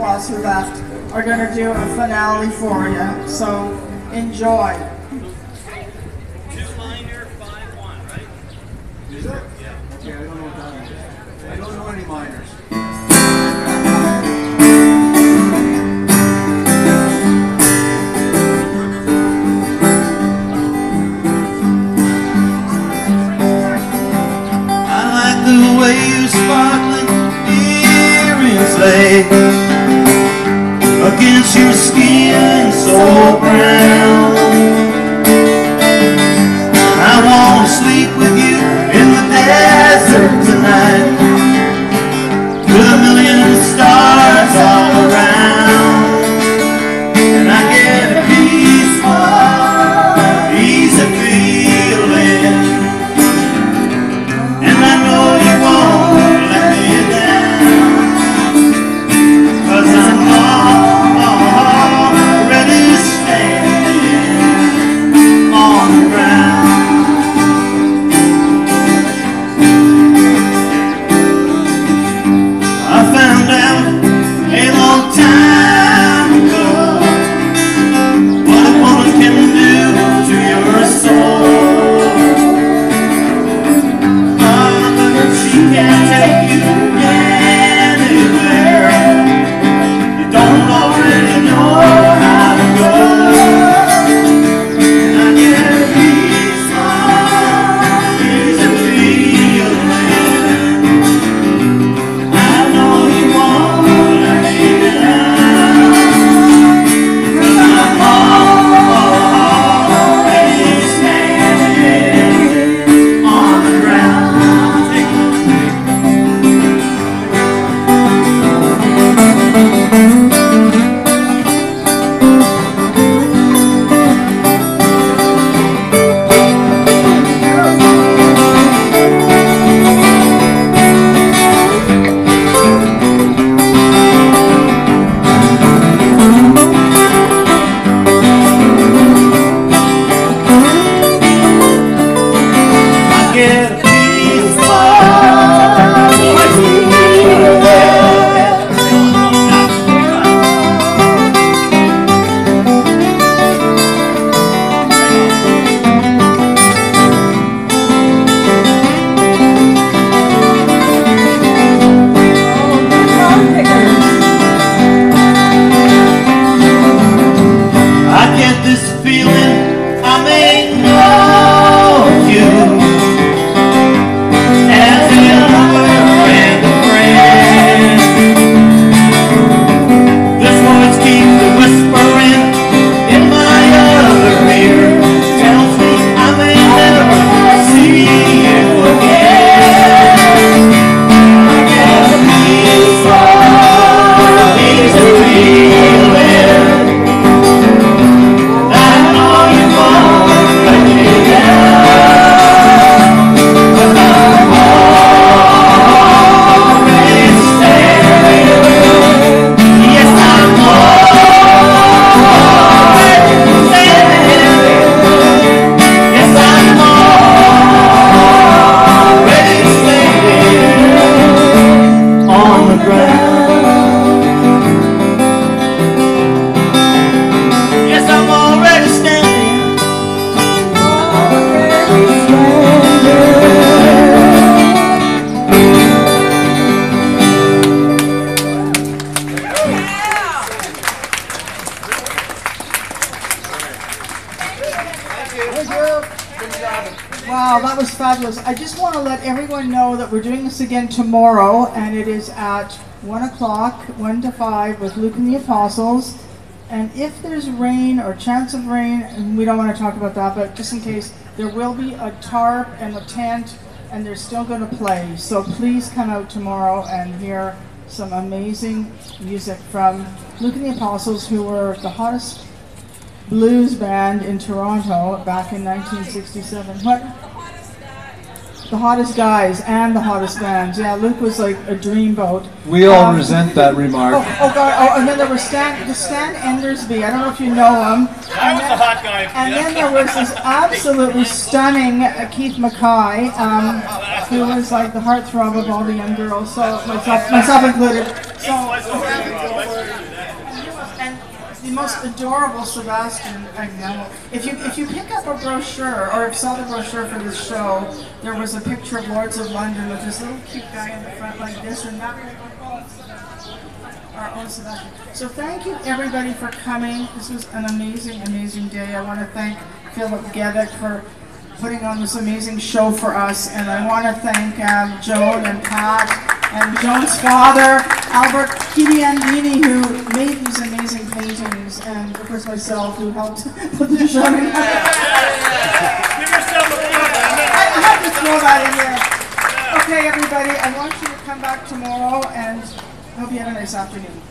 Claus who left, are going to do a finale for you. So enjoy. 2-minor, 5-1, right? Is it? Yeah. Okay, I don't know what that is. I don't know any minors. The way your sparkling earrings lay against your skin so brown. I wanna sleep with you in the desert tonight, with a million stars all around, and I get a peaceful, easy feeling. And I know you won't let me down, 'cause I'm already standing on the ground. I found out a long time ago what a woman can do to your soul. She can't take you anywhere. You don't already know how to go. And I get a peaceful, easy feeling. I know you won't let me down, 'cause I'm already standing on the ground. Wow, that was fabulous. I just want to let everyone know that we're doing this again tomorrow, and it is at 1 o'clock, 1 to 5, with Luke and the Apostles. And if there's rain or chance of rain, and we don't want to talk about that, but just in case, there will be a tarp and a tent, and they're still going to play. So please come out tomorrow and hear some amazing music from Luke and the Apostles, who were the hottest blues band in Toronto back in 1967. What? The hottest guys and the hottest bands. Yeah, Luke was like a dreamboat. We all resent that remark. Oh God! Oh, and then there was Stan Endersby. I don't know if you know him. I was the hot guy. And then there was this absolutely stunning Keith Mackay, who was like the heartthrob of all the young girls. So myself included. So. the most adorable Sebastian Agnello. If you pick up a brochure, or saw the brochure for this show, there was a picture of Lords of London with this little cute guy in the front like this, and that our own Sebastian. So thank you everybody for coming. This was an amazing, amazing day. I want to thank Philip Gevick for putting on this amazing show for us, and I want to thank Joan and Pat and Joan's father, Albert Kidiandini, who made these amazing paintings, and of course myself, who helped put the show in. Give yourself a I had to throw that in there. Okay, everybody, I want you to come back tomorrow, and I hope you have a nice afternoon.